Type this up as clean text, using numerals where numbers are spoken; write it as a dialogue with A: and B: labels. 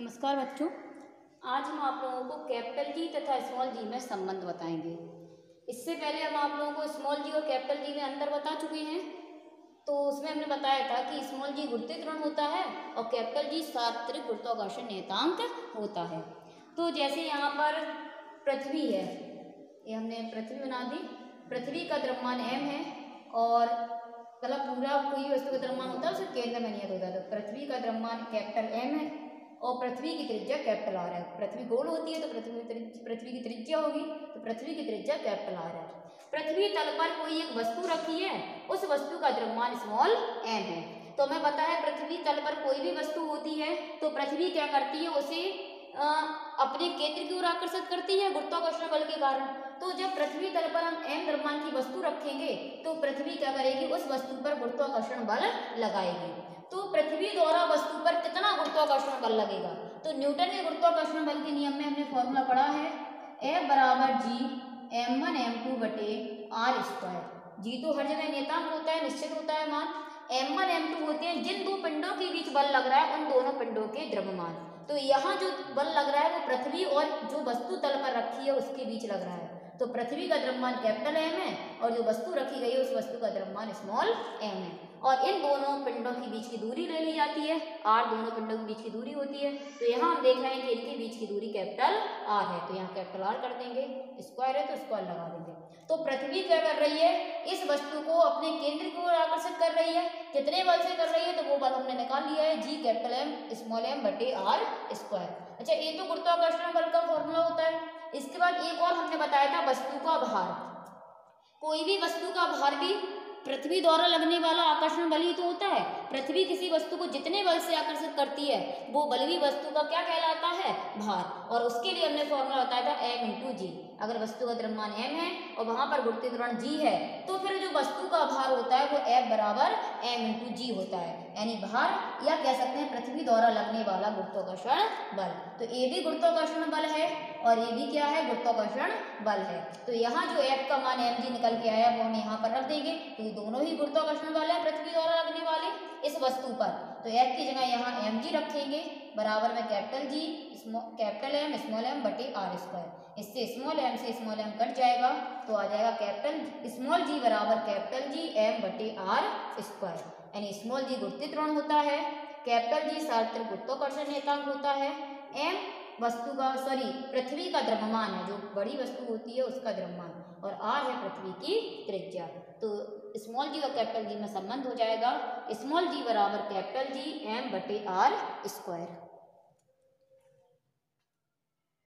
A: नमस्कार बच्चों। आज हम आप लोगों को कैपिटल जी तथा स्मॉल जी में संबंध बताएंगे। इससे पहले हम आप लोगों को स्मॉल जी और कैपिटल जी में अंतर बता चुके हैं। तो उसमें हमने बताया था कि स्मॉल जी गुरुत्वीय त्वरण होता है और कैपिटल जी सार्वत्रिक गुरुत्वाकर्षण नियतांक होता है। तो जैसे यहाँ पर पृथ्वी है, ये हमने पृथ्वी बना दी। पृथ्वी का द्रव्यमान m है और मतलब पूरा कोई वस्तु का द्रव्यमान होता है उसके केंद्र में नियत होता है। तो पृथ्वी का द्रव्यमान कैपिटल M है और पृथ्वी की त्रिज्या कैपिटल R है। पृथ्वी गोल होती है तो पृथ्वी की त्रिज्या होगी, तो पृथ्वी की त्रिज्या कैपिटल R है। पृथ्वी तल पर कोई एक वस्तु रखी है, उस वस्तु का द्रव्यमान स्मॉल m है। तो हमें पता है पृथ्वी तल पर कोई भी वस्तु होती है तो पृथ्वी क्या करती है, उसे अपने केंद्र की ओर आकर्षित करती है गुरुत्वाकर्षण बल के कारण। तो जब पृथ्वी तल पर हम m द्रव्यमान की वस्तु रखेंगे तो पृथ्वी क्या करेगी, उस वस्तु पर गुरुत्वाकर्षण बल लगाएगी। तो पृथ्वी द्वारा वस्तु पर कितना गुरुत्वाकर्षण बल लगेगा, तो न्यूटन के गुरुत्वाकर्षण बल के नियम में हमने फॉर्मूला पढ़ा है F बराबर G m1 m2 बटे r स्क्वायर। जी तो हर जगह नियतांक होता है, निश्चित होता है मान। m1 m2 होते हैं जिन दो पिंडों के बीच बल लग रहा है उन दोनों पिंडों के द्रव्यमान। तो यहाँ जो बल लग रहा है वो पृथ्वी और जो वस्तु तल पर रखी है उसके बीच लग रहा है। तो पृथ्वी का द्रव्यमान कैपिटल M है और जो वस्तु रखी गई है उस वस्तु का द्रव्यमान स्मॉल m है। और इन दोनों पिंडों के बीच की दूरी ले ली जाती है, r दोनों पिंडों के बीच की दूरी होती है। तो यहाँ हम देख रहे हैं कि इनके बीच की दूरी कैपिटल R है, तो यहाँ कैपिटल R कर देंगे, स्क्वायर है तो स्क्वायर लगा देंगे। तो पृथ्वी क्या कर रही है, इस वस्तु को अपने केंद्र की ओर आकर्षित कर रही है। कितने बल से कर रही है, तो वो बल हमने निकाल लिया है, G capital M small m बटे R स्क्वायर। अच्छा, ये तो गुरुत्वाकर्षण बल का फॉर्मूला होता है। इसके बाद एक और हमने बताया था वस्तु का भार। कोई भी वस्तु का भार भी पृथ्वी द्वारा लगने वाला आकर्षण बल ही तो होता है। पृथ्वी किसी वस्तु को जितने बल से आकर्षित करती है वो बल भी वस्तु का क्या कहलाता है, भार। और उसके लिए हमने फॉर्मूला बताया था m इंटू जी। अगर वस्तु का द्रव्यमान m है और वहां पर गुरुत्वीय त्वरण g है तो फिर जो वस्तु का भार होता है वो F बराबर m इंटू जी होता है, यानी भार, या कह सकते हैं पृथ्वी द्वारा लगने वाला गुरुत्वाकर्षण बल। तो ये भी गुरुत्वाकर्षण बल है और ये भी क्या है, गुरुत्वाकर्षण बल है। तो यहाँ जो F का मान mg निकल के आया वो हम यहाँ पर रख देंगे, क्योंकि दोनों ही गुरुत्वाकर्षण बल है पृथ्वी द्वारा लगने वाले इस वस्तु पर। तो F की जगह यहाँ mg रखेंगे बराबर में capital G capital M small m बटे R स्क्वायर। इससे स्मॉल m से स्मॉल m कट जाएगा तो आ जाएगा कैपिटल स्मॉल g बराबर कैपिटल G m बटे R स्क्वायर। यानी स्मॉल g गुरुत्वीय त्वरण होता है, कैपिटल G सार्वत्रिक गुरुत्वाकर्षण नियतांक होता है, m वस्तु का पृथ्वी का द्रव्यमान है, जो बड़ी वस्तु होती है उसका द्रव्यमान, और r है पृथ्वी की त्रिज्या। तो स्मॉल जी और कैपिटल जी में संबंध हो जाएगा, स्मॉल जी बराबर कैपिटल जी m बटे R स्क्वायर।